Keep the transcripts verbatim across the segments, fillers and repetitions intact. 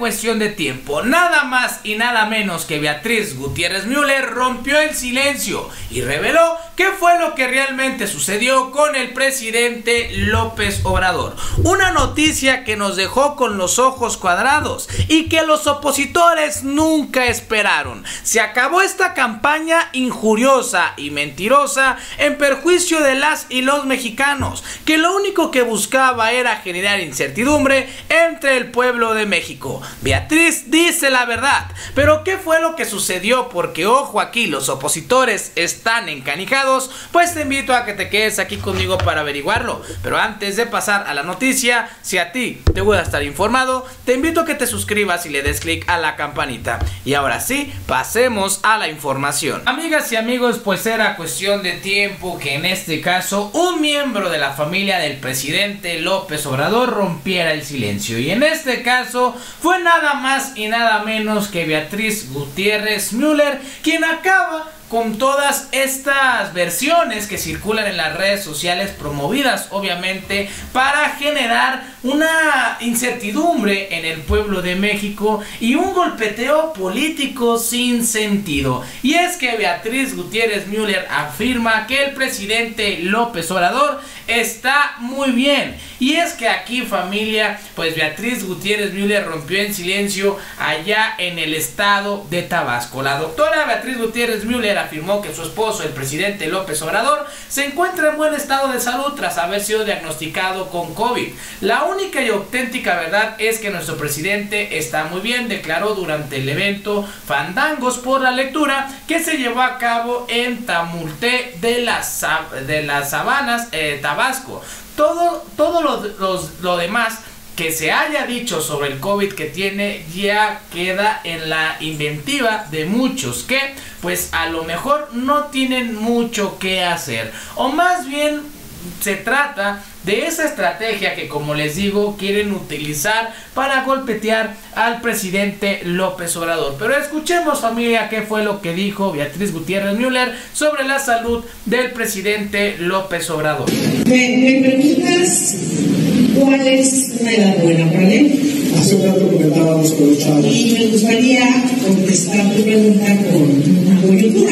cuestión de tiempo, nada más y nada menos que Beatriz Gutiérrez Müller rompió el silencio y reveló qué fue lo que realmente sucedió con el presidente López Obrador. Una noticia que nos dejó con los ojos cuadrados y que los opositores nunca esperaron. Se acabó esta campaña injuriosa y mentirosa en perjuicio de las y los mexicanos, que lo único que buscaba era generar incertidumbre entre el pueblo de México. Beatriz dice la verdad, pero ¿qué fue lo que sucedió? Porque ojo, aquí los opositores están encanijados. Pues te invito a que te quedes aquí conmigo para averiguarlo. Pero antes de pasar a la noticia, si a ti te gusta estar informado, te invito a que te suscribas y le des clic a la campanita. Y ahora sí, pasemos a la información. Amigas y amigos, pues era cuestión de tiempo que en este caso un miembro de la familia del presidente López Obrador rompiera el silencio. Y en este caso fue nada más y nada menos que Beatriz Gutiérrez Müller, quien acaba con todas estas versiones que circulan en las redes sociales, promovidas obviamente para generar una incertidumbre en el pueblo de México y un golpeteo político sin sentido. Y es que Beatriz Gutiérrez Müller afirma que el presidente López Obrador está muy bien. Y es que aquí, familia, pues Beatriz Gutiérrez Müller rompió en silencio allá en el estado de Tabasco. La doctora Beatriz Gutiérrez Müller afirmó que su esposo, el presidente López Obrador, se encuentra en buen estado de salud tras haber sido diagnosticado con COVID. La única y auténtica verdad es que nuestro presidente está muy bien, declaró durante el evento Fandangos por la Lectura que se llevó a cabo en Tamulté de las, de las Sabanas, eh, Tabasco. Todo, todo lo, lo, lo demás que se haya dicho sobre el COVID que tiene ya queda en la inventiva de muchos que pues a lo mejor no tienen mucho que hacer, o más bien se trata de esa estrategia que, como les digo, quieren utilizar para golpetear al presidente López Obrador. Pero escuchemos, familia, qué fue lo que dijo Beatriz Gutiérrez Müller sobre la salud del presidente López Obrador. Me, me preguntas cuál es una edad buena para él. Hace un rato comentábamos con los chavos. Y me gustaría contestar tu pregunta con una coyuntura.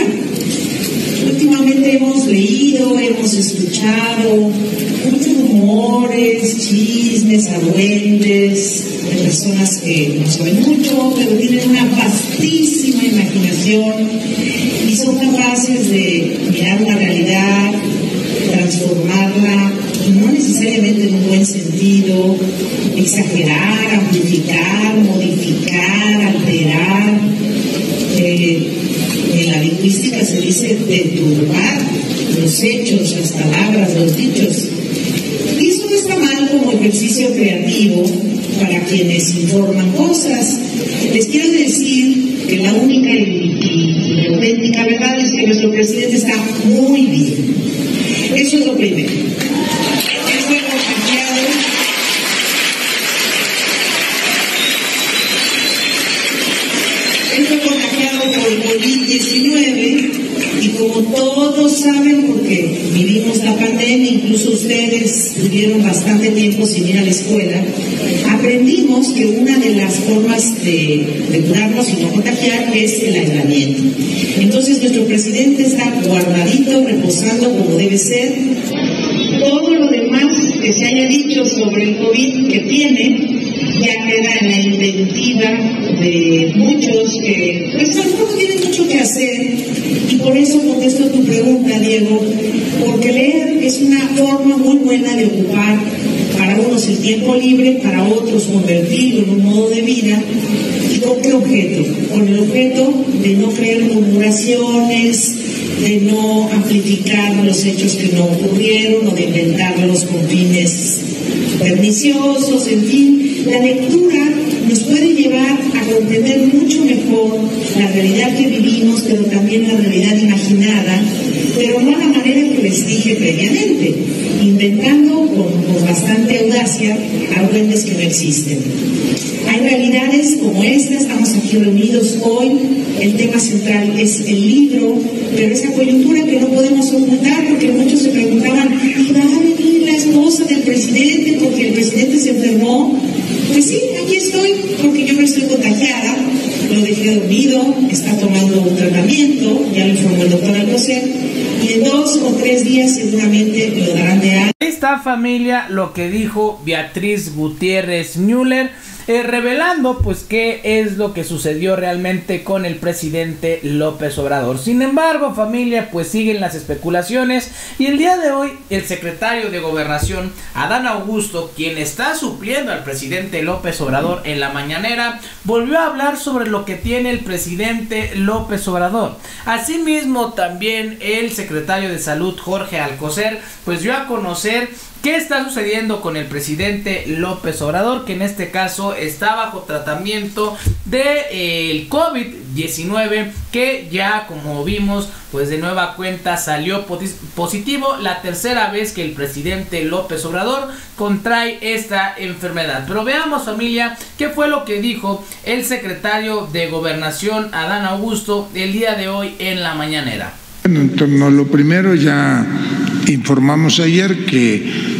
Últimamente hemos leído, hemos escuchado muchos rumores, chismes, argüendes de personas que no saben mucho, pero tienen una vastísima imaginación y son capaces de mirar una realidad, transformarla, no necesariamente en un buen sentido, exagerar, amplificar, modificar, alterar. Eh, En la lingüística se dice deturbar los hechos, las palabras, los dichos. Y eso no está mal como ejercicio creativo para quienes informan cosas. Les quiero decir que la única y, y, y auténtica verdad es que nuestro presidente está muy bien. Eso es lo primero. Es muy contagiado. Estoy contagiado por el COVID diecinueve y como todos saben, porque vivimos la pandemia, incluso ustedes tuvieron bastante tiempo sin ir a la escuela, aprendimos que una de las formas de, de curarnos y no contagiar es el aislamiento. Entonces nuestro presidente está guardadito, reposando como debe ser. Todo lo demás que se haya dicho sobre el COVID que tiene ya queda en la inventiva de muchos que pues a lo mejor no tienen mucho que hacer, y por eso contesto tu pregunta, Diego, porque leer es una forma muy buena de ocupar para unos el tiempo libre, para otros convertirlo en un modo de vida. ¿Y con qué objeto? Con el objeto de no creer murmuraciones, de no amplificar los hechos que no ocurrieron o de inventarlos con fines perniciosos. En fin, la lectura nos puede llevar a comprender mucho mejor la realidad que vivimos, pero también la realidad imaginada, pero no a la manera que les dije previamente, inventando con, con bastante audacia argüendes que no existen. Hay realidades como esta, estamos aquí aquí reunidos hoy. El tema central es el libro, pero esa coyuntura que no podemos ocultar, porque muchos se preguntaban, ¿y va a venir la esposa del presidente porque el presidente se enfermó? Pues sí, aquí estoy, porque yo no estoy contagiada, lo dejé dormido, está tomando un tratamiento, ya lo informó el doctor Alcocer, y en dos o tres días seguramente lo darán de alta. Esta familia, lo que dijo Beatriz Gutiérrez Müller, eh, revelando pues qué es lo que sucedió realmente con el presidente López Obrador. Sin embargo, familia, pues siguen las especulaciones, y el día de hoy el secretario de Gobernación, Adán Augusto, quien está supliendo al presidente López Obrador en la mañanera, volvió a hablar sobre lo que tiene el presidente López Obrador. Asimismo, también el secretario de Salud, Jorge Alcocer, pues dio a conocer qué está sucediendo con el presidente López Obrador, que en este caso está bajo tratamiento de eh, el COVID diecinueve, que ya, como vimos, pues de nueva cuenta salió positivo, la tercera vez que el presidente López Obrador contrae esta enfermedad. Pero veamos, familia, qué fue lo que dijo el secretario de Gobernación, Adán Augusto, el día de hoy en la mañanera. Bueno, en torno a lo primero, ya informamos ayer que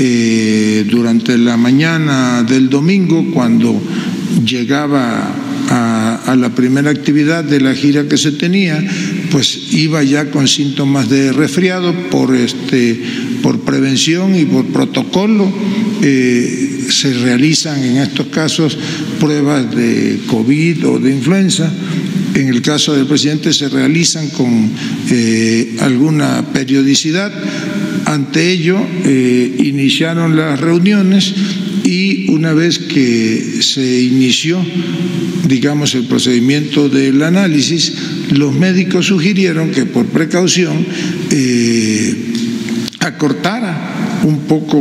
eh, durante la mañana del domingo, cuando llegaba a, a la primera actividad de la gira que se tenía, pues iba ya con síntomas de resfriado por, este, por prevención y por protocolo. Eh, se realizan en estos casos pruebas de COVID o de influenza. En el caso del presidente se realizan con eh, alguna periodicidad. Ante ello, eh, iniciaron las reuniones, y una vez que se inició, digamos, el procedimiento del análisis, los médicos sugirieron que por precaución eh, acortara un poco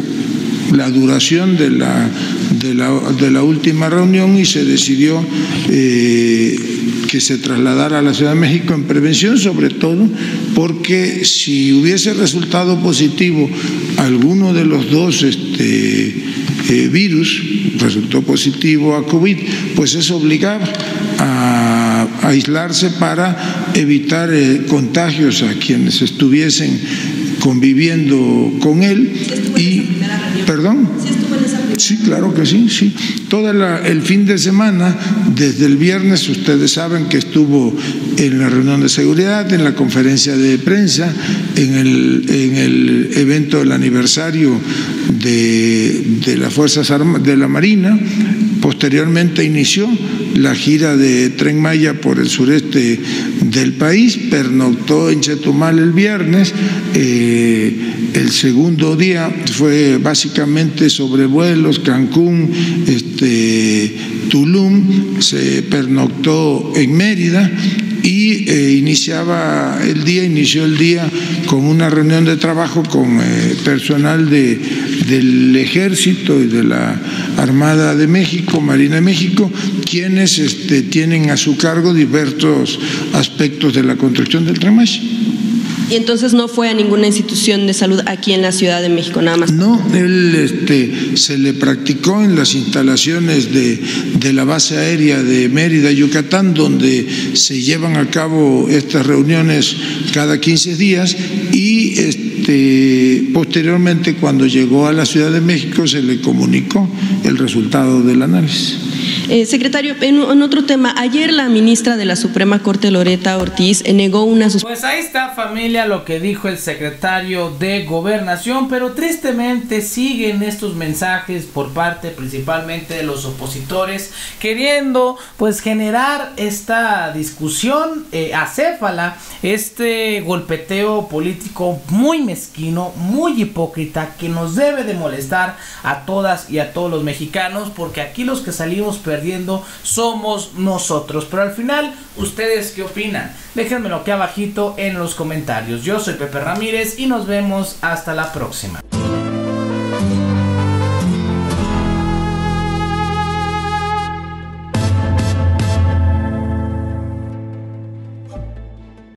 la duración de la, de la, de la última reunión, y se decidió eh, que se trasladara a la Ciudad de México en prevención, sobre todo porque si hubiese resultado positivo alguno de los dos este, eh, virus, resultó positivo a COVID, pues eso obligaba a, a aislarse para evitar eh, contagios a quienes estuviesen conviviendo con él. Y, ¿perdón? Sí, claro que sí, sí. Todo el fin de semana, desde el viernes, ustedes saben que estuvo en la reunión de seguridad, en la conferencia de prensa, en el, en el evento del aniversario de, de las Fuerzas Armadas, de la Marina. Posteriormente inició la gira de Tren Maya por el sureste del país, pernoctó en Chetumal el viernes. Eh, el segundo día fue básicamente sobrevuelos, Cancún, este, Tulum, se pernoctó en Mérida, y eh, iniciaba el día, inició el día con una reunión de trabajo con eh, personal de, del Ejército y de la Armada de México, Marina de México, quienes este, tienen a su cargo diversos aspectos de la construcción del Tren Maya. ¿Y entonces no fue a ninguna institución de salud aquí en la Ciudad de México, nada más? No, él este, se le practicó en las instalaciones de, de la base aérea de Mérida, Yucatán, donde se llevan a cabo estas reuniones cada quince días, y este, posteriormente, cuando llegó a la Ciudad de México, se le comunicó el resultado del análisis. Eh, secretario, en, en otro tema, ayer la ministra de la Suprema Corte, Loreta Ortiz, negó una suspensión. Pues ahí está, familia, lo que dijo el secretario de Gobernación, pero tristemente siguen estos mensajes por parte principalmente de los opositores, queriendo pues generar esta discusión eh, acéfala, este golpeteo político muy mezquino, muy hipócrita, que nos debe de molestar a todas y a todos los mexicanos, porque aquí los que salimos perdiendo somos nosotros. Pero al final, ¿ustedes qué opinan? Déjenmelo aquí abajito en los comentarios. Yo soy Pepe Ramírez y nos vemos hasta la próxima.